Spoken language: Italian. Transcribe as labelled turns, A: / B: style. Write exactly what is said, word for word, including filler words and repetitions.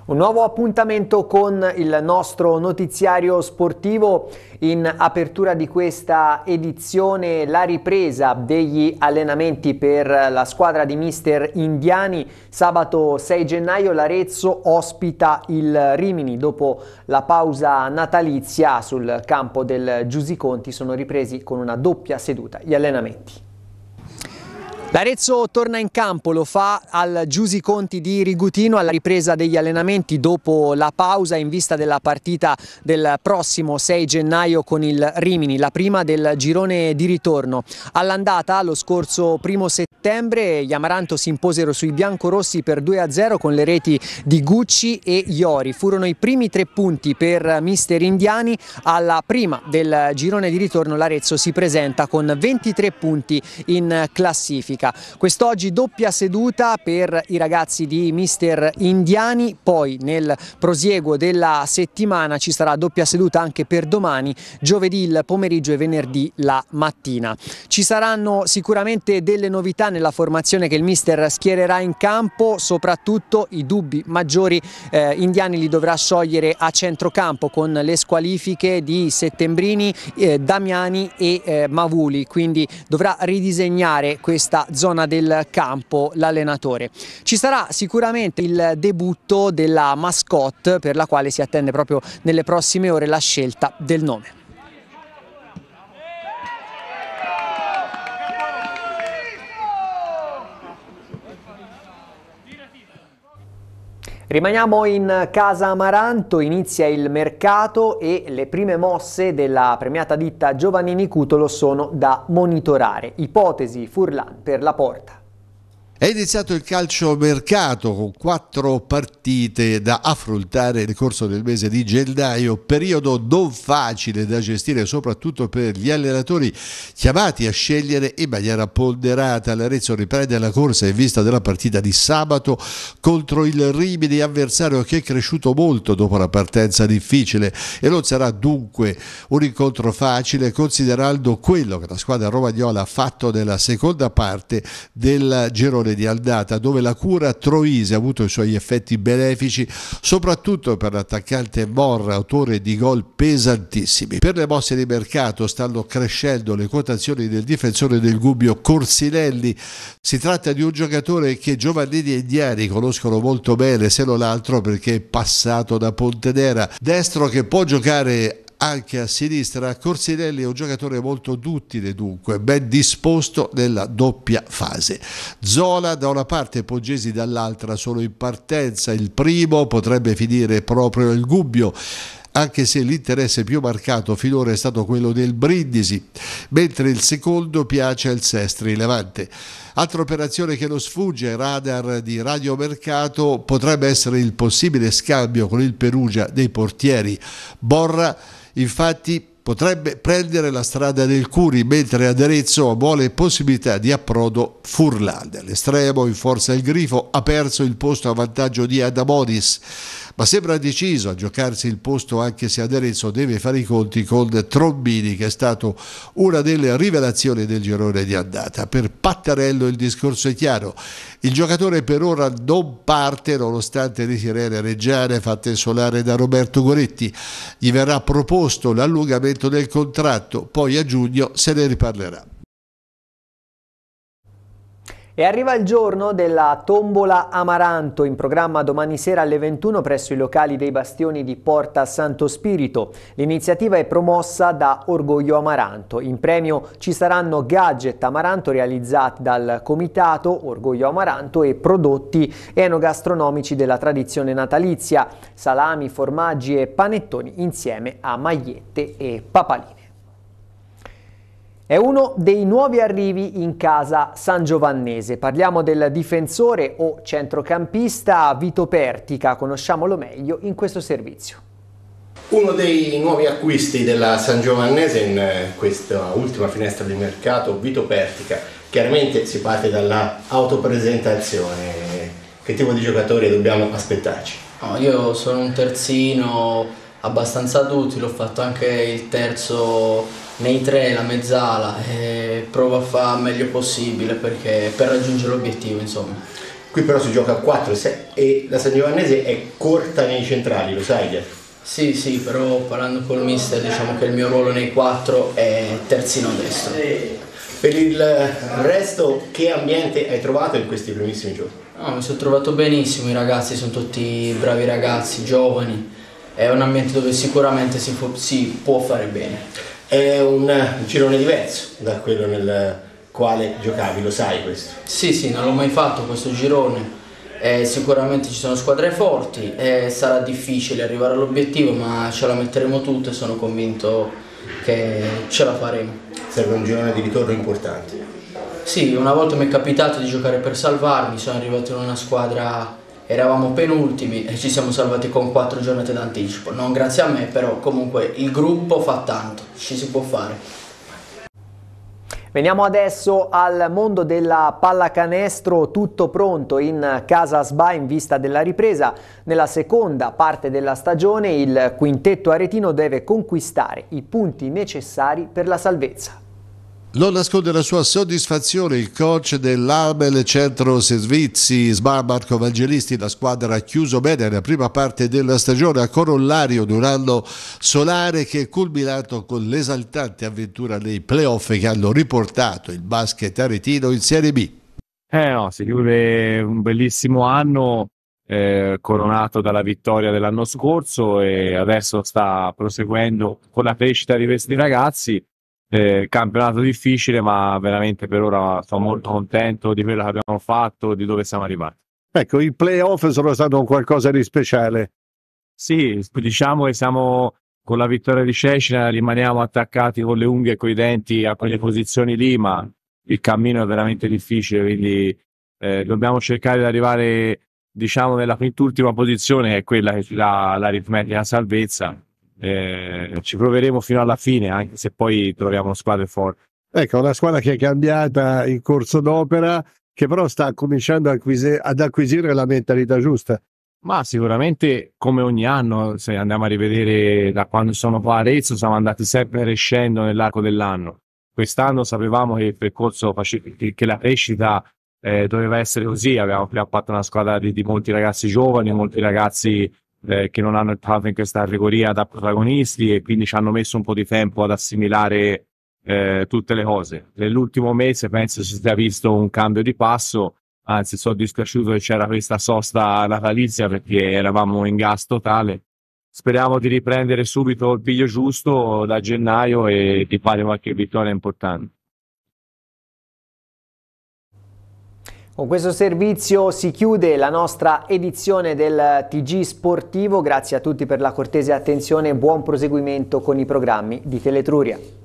A: Un nuovo appuntamento con il nostro notiziario sportivo. In apertura di questa edizione la ripresa degli allenamenti per la squadra di mister Indiani. Sabato sei gennaio l'Arezzo ospita il Rimini. Dopo la pausa natalizia sul campo del Giusi Conti sono ripresi con una doppia seduta gli allenamenti. L'Arezzo torna in campo, lo fa al Giusi Conti di Rigutino alla ripresa degli allenamenti dopo la pausa in vista della partita del prossimo sei gennaio con il Rimini, la prima del girone di ritorno. All'andata lo scorso primo settembre gli Amaranto si imposero sui biancorossi per due a zero con le reti di Gucci e Iori. Furono i primi tre punti per mister Indiani. Alla prima del girone di ritorno l'Arezzo si presenta con ventitré punti in classifica. Quest'oggi doppia seduta per i ragazzi di mister Indiani, poi nel prosieguo della settimana ci sarà doppia seduta anche per domani, giovedì il pomeriggio e venerdì la mattina. Ci saranno sicuramente delle novità nella formazione che il mister schiererà in campo, soprattutto i dubbi maggiori eh, Indiani li dovrà sciogliere a centrocampo con le squalifiche di Settembrini, eh, Damiani e eh, Mavuli, quindi dovrà ridisegnare questa zona del campo l'allenatore. Ci sarà sicuramente il debutto della mascotte per la quale si attende proprio nelle prossime ore la scelta del nome. Rimaniamo in casa Amaranto, inizia il mercato e le prime mosse della premiata ditta Giovannini Cutolo sono da monitorare. Ipotesi Furlan per la Porta.
B: È iniziato il calciomercato con quattro partite da affrontare nel corso del mese di gennaio, periodo non facile da gestire soprattutto per gli allenatori chiamati a scegliere in maniera ponderata. L'Arezzo riprende la corsa in vista della partita di sabato contro il Rimini, avversario che è cresciuto molto dopo la partenza difficile e non sarà dunque un incontro facile considerando quello che la squadra romagnola ha fatto nella seconda parte del girone di andata, dove la cura Troisi ha avuto i suoi effetti benefici soprattutto per l'attaccante Morra, autore di gol pesantissimi. Per le mosse di mercato stanno crescendo le quotazioni del difensore del Gubbio Corsinelli. Si tratta di un giocatore che Giovannini e Indiani conoscono molto bene, se non altro perché è passato da Pontedera, destro che può giocare anche a sinistra. Corsinelli è un giocatore molto duttile, dunque ben disposto nella doppia fase. Zola da una parte e Poggesi dall'altra sono in partenza. Il primo potrebbe finire proprio il Gubbio, anche se l'interesse più marcato finora è stato quello del Brindisi, mentre il secondo piace al Sestri Levante. Altra operazione che non sfugge, radar di radiomercato, potrebbe essere il possibile scambio con il Perugia dei portieri. Borra infatti potrebbe prendere la strada del Curi, mentre ad Arezzo vuole possibilità di approdo Furlan. L'estremo in forza il Grifo ha perso il posto a vantaggio di Adamonis, ma sembra deciso a giocarsi il posto anche se ad Arezzo deve fare i conti con Trombini, che è stato una delle rivelazioni del girone di andata. Per Pattarello il discorso è chiaro, il giocatore per ora non parte nonostante le sirene reggiane fatte solare da Roberto Goretti. Gli verrà proposto l'allungamento del contratto, poi a giugno se ne riparlerà.
A: E arriva il giorno della Tombola Amaranto, in programma domani sera alle ventuno presso i locali dei Bastioni di Porta Santo Spirito. L'iniziativa è promossa da Orgoglio Amaranto. In premio ci saranno gadget Amaranto realizzati dal comitato Orgoglio Amaranto e prodotti enogastronomici della tradizione natalizia, salami, formaggi e panettoni insieme a magliette e papaline. È uno dei nuovi arrivi in casa sangiovannese. Parliamo del difensore o centrocampista Vito Pertica, conosciamolo meglio in questo servizio.
C: Uno dei nuovi acquisti della sangiovannese in questa ultima finestra di mercato, Vito Pertica. Chiaramente si parte dalla autopresentazione. Che tipo di giocatore dobbiamo aspettarci?
D: No, io sono un terzino abbastanza duttile, ho fatto anche il terzo nei tre, la mezzala, e provo a fare il meglio possibile perché per raggiungere l'obiettivo, insomma.
C: Qui però si gioca a quattro e la Sangiovannese è corta nei centrali, lo sai?
D: Sì, sì, però parlando col mister diciamo che il mio ruolo nei quattro è terzino destro.
C: Per il resto, che ambiente hai trovato in questi primissimi giorni?
D: No, mi sono trovato benissimo, i ragazzi sono tutti bravi ragazzi, giovani, è un ambiente dove sicuramente si può, si può fare bene.
C: È un girone diverso da quello nel quale giocavi, lo sai questo?
D: Sì, sì, non l'ho mai fatto questo girone. Eh, sicuramente ci sono squadre forti e sarà difficile arrivare all'obiettivo, ma ce la metteremo tutta e sono convinto che ce la faremo.
C: Serve un girone di ritorno importante.
D: Sì, una volta mi è capitato di giocare per salvarmi, sono arrivato in una squadra, eravamo penultimi e ci siamo salvati con quattro giornate d'anticipo. Non grazie a me, però comunque il gruppo fa tanto, ci si può fare.
A: Veniamo adesso al mondo della pallacanestro, tutto pronto in casa S B A in vista della ripresa. Nella seconda parte della stagione il quintetto aretino deve conquistare i punti necessari per la salvezza.
B: Non nasconde la sua soddisfazione il coach dell'Abel Centro Servizi S B A Marco Vangelisti. La squadra ha chiuso bene la prima parte della stagione a corollario di un anno solare che è culminato con l'esaltante avventura nei playoff che hanno riportato il basket aretino in Serie B.
E: Eh no, si chiude un bellissimo anno eh, coronato dalla vittoria dell'anno scorso e adesso sta proseguendo con la crescita di questi ragazzi. Eh, campionato difficile, ma veramente per ora sono molto contento di quello che abbiamo fatto, di dove siamo arrivati.
F: Ecco, i playoff sono stati un qualcosa di speciale.
E: Sì, diciamo che siamo con la vittoria di Cecina, rimaniamo attaccati con le unghie e con i denti a quelle posizioni lì, ma il cammino è veramente difficile, quindi eh, dobbiamo cercare di arrivare, diciamo, nella quintultima posizione, che è quella che ci dà l'aritmetica salvezza. Eh, ci proveremo fino alla fine, anche se poi troviamo squadre forti.
F: Ecco, una squadra che è cambiata in corso d'opera, che però sta cominciando ad acquisire, ad acquisire la mentalità giusta.
E: Ma sicuramente, come ogni anno, se andiamo a rivedere da quando sono qua a Arezzo, siamo andati sempre crescendo nell'arco dell'anno. Quest'anno sapevamo che il percorso, che la crescita eh, doveva essere così. Abbiamo fatto una squadra di, di molti ragazzi giovani, molti ragazzi Eh, che non hanno entrato in questa categoria da protagonisti e quindi ci hanno messo un po' di tempo ad assimilare eh, tutte le cose. Nell'ultimo mese penso si sia visto un cambio di passo, anzi sono dispiaciuto che c'era questa sosta natalizia perché eravamo in gas totale. Speriamo di riprendere subito il piglio giusto da gennaio e di fare qualche vittoria importante.
A: Con questo servizio si chiude la nostra edizione del T G Sportivo. Grazie a tutti per la cortese attenzione e buon proseguimento con i programmi di Teletruria.